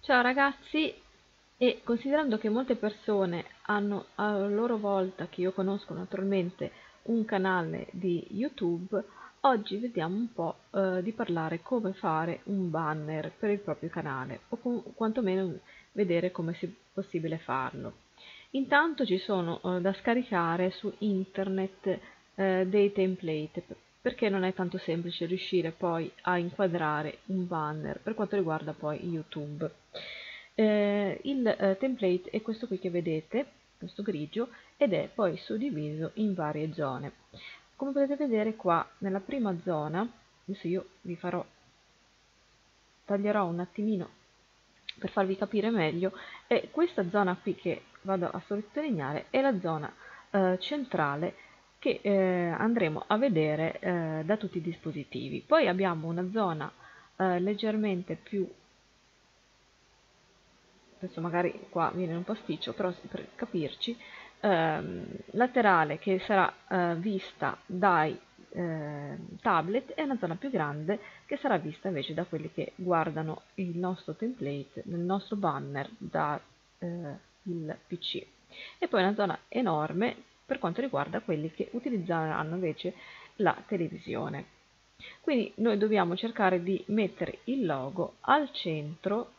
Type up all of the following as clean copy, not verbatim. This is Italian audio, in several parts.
Ciao ragazzi, e considerando che molte persone hanno a loro volta, che io conosco naturalmente, un canale di YouTube, oggi vediamo un po' di parlare come fare un banner per il proprio canale o quantomeno vedere come è possibile farlo. Intanto ci sono da scaricare su internet dei template perché non è tanto semplice riuscire poi a inquadrare un banner per quanto riguarda poi YouTube. Il template è questo qui che vedete, questo grigio, ed è poi suddiviso in varie zone. Come potete vedere qua nella prima zona, adesso io vi taglierò un attimino per farvi capire meglio, e questa zona qui che vado a sottolineare è la zona centrale che andremo a vedere da tutti i dispositivi. Poi abbiamo una zona leggermente più, adesso magari qua viene un pasticcio, però per capirci, laterale, che sarà vista dai tablet, e una zona più grande che sarà vista invece da quelli che guardano il nostro template, il nostro banner da il PC, e poi una zona enorme per quanto riguarda quelli che utilizzeranno invece la televisione. Quindi noi dobbiamo cercare di mettere il logo al centro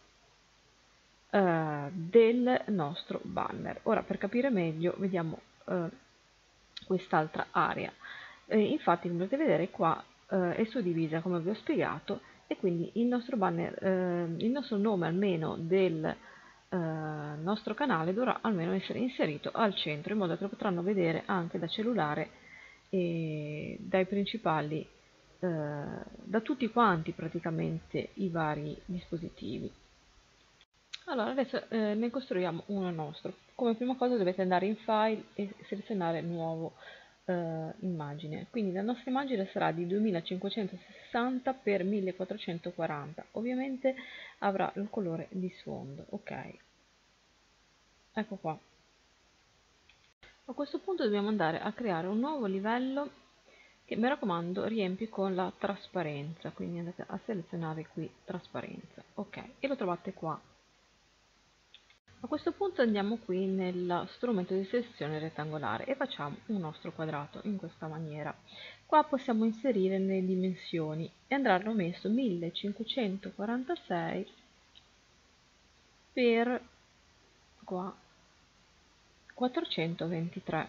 del nostro banner. Ora, per capire meglio, vediamo quest'altra area. Infatti, come potete vedere qua è suddivisa come vi ho spiegato, e quindi il nostro banner, il nostro nome almeno del nostro canale dovrà almeno essere inserito al centro, in modo che lo potranno vedere anche da cellulare e dai principali, da tutti quanti praticamente i vari dispositivi. Allora, adesso ne costruiamo uno nostro. Come prima cosa dovete andare in file e selezionare nuovo immagine. Quindi la nostra immagine sarà di 2560 x 1440. Ovviamente avrà il colore di sfondo. Ok, ecco qua. A questo punto dobbiamo andare a creare un nuovo livello che, mi raccomando, riempi con la trasparenza. Quindi andate a selezionare qui trasparenza. Ok, e lo trovate qua. A questo punto andiamo qui nel strumento di selezione rettangolare e facciamo un nostro quadrato in questa maniera. Qua possiamo inserire le dimensioni e andranno messo 1546 per qua 423.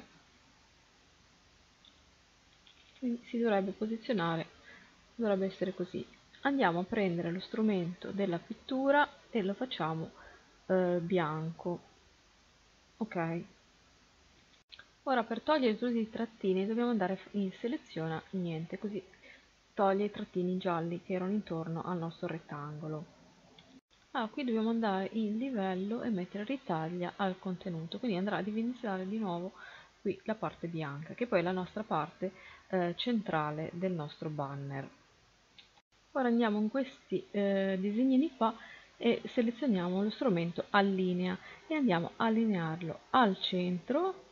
Quindi si dovrebbe posizionare, dovrebbe essere così. Andiamo a prendere lo strumento della pittura e lo facciamo bianco. Ok. Ora, per togliere tutti i trattini dobbiamo andare in seleziona niente, così toglie i trattini gialli che erano intorno al nostro rettangolo. Qui dobbiamo andare in livello e mettere ritaglia al contenuto, quindi andrà a dimensionare di nuovo qui la parte bianca, che poi è la nostra parte centrale del nostro banner. Ora andiamo in questi disegnini qua e selezioniamo lo strumento allinea e andiamo a allinearlo al centro.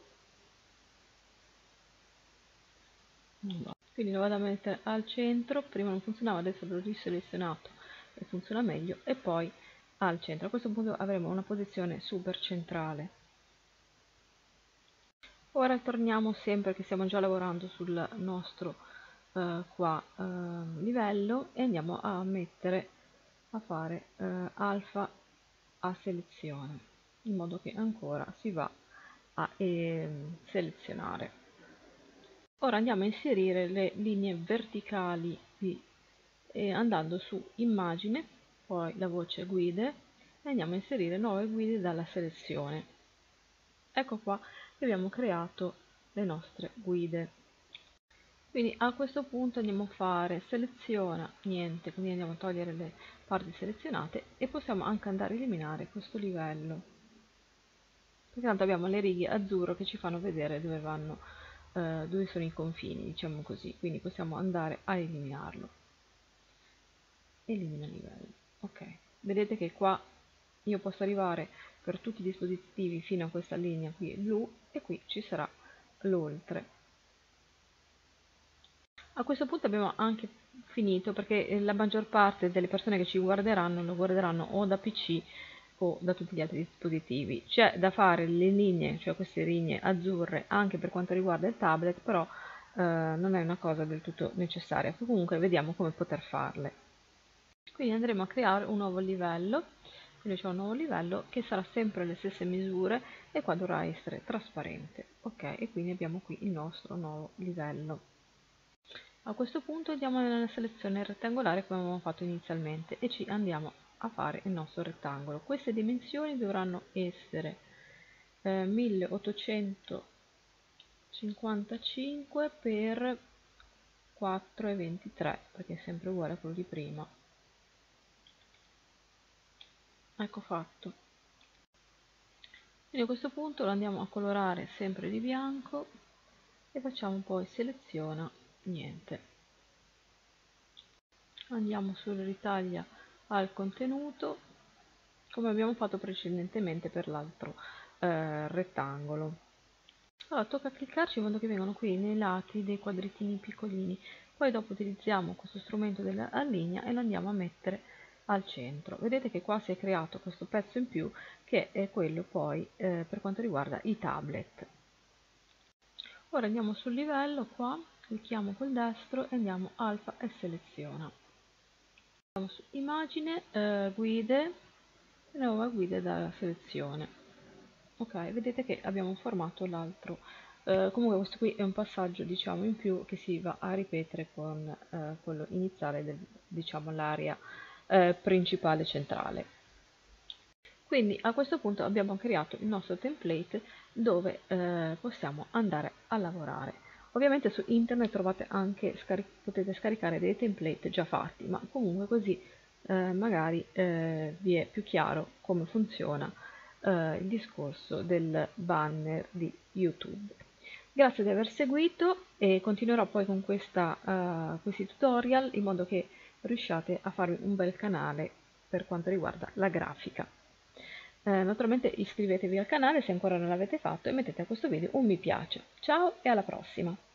Quindi lo vado a mettere al centro, prima non funzionava, adesso l'ho riselezionato e funziona meglio, e poi al centro. A questo punto avremo una posizione super centrale. Ora torniamo, sempre che stiamo già lavorando sul nostro livello, e andiamo a fare alfa a selezione, in modo che ancora si va a selezionare. Ora andiamo a inserire le linee verticali qui, andando su immagine, poi la voce guide, e andiamo a inserire nuove guide dalla selezione. Ecco qua che abbiamo creato le nostre guide. Quindi a questo punto andiamo a fare seleziona niente, quindi andiamo a togliere le parti selezionate, e possiamo anche andare a eliminare questo livello, perché tanto abbiamo le righe azzurro che ci fanno vedere dove vanno, dove sono i confini, diciamo così. Quindi possiamo andare a eliminarlo. Elimina livello. Ok, vedete che qua io posso arrivare per tutti i dispositivi fino a questa linea qui blu, e qui ci sarà l'oltre. A questo punto abbiamo anche finito, perché la maggior parte delle persone che ci guarderanno lo guarderanno o da PC o da tutti gli altri dispositivi. C'è da fare le linee, cioè queste linee azzurre, anche per quanto riguarda il tablet, però non è una cosa del tutto necessaria. Comunque vediamo come poter farle. Quindi andremo a creare un nuovo livello, quindi c'è un nuovo livello che sarà sempre le stesse misure e qua dovrà essere trasparente. Ok, e quindi abbiamo qui il nostro nuovo livello. A questo punto andiamo nella selezione rettangolare come avevamo fatto inizialmente e ci andiamo a fare il nostro rettangolo. Queste dimensioni dovranno essere 1855 per 4,23 perché è sempre uguale a quello di prima. Ecco fatto. Quindi a questo punto lo andiamo a colorare sempre di bianco e facciamo poi seleziona niente. Andiamo sul ritaglia al contenuto come abbiamo fatto precedentemente per l'altro rettangolo. Allora tocca cliccarci in modo che vengano qui nei lati dei quadrettini piccolini, poi dopo utilizziamo questo strumento della linea e lo andiamo a mettere al centro. Vedete che qua si è creato questo pezzo in più che è quello poi per quanto riguarda i tablet. Ora andiamo sul livello, qua clicchiamo col destro e andiamo alfa e seleziona. Andiamo su immagine, guide, nuova guida da selezione. Ok, vedete che abbiamo formato l'altro. Comunque questo qui è un passaggio diciamo in più che si va a ripetere con quello iniziale del diciamo l'area principale centrale. Quindi a questo punto abbiamo creato il nostro template dove possiamo andare a lavorare. Ovviamente su internet trovate anche, potete scaricare dei template già fatti, ma comunque così magari vi è più chiaro come funziona il discorso del banner di YouTube. Grazie di aver seguito e continuerò poi con questi tutorial in modo che riusciate a farvi un bel canale per quanto riguarda la grafica. Naturalmente iscrivetevi al canale se ancora non l'avete fatto e mettete a questo video un mi piace. Ciao e alla prossima!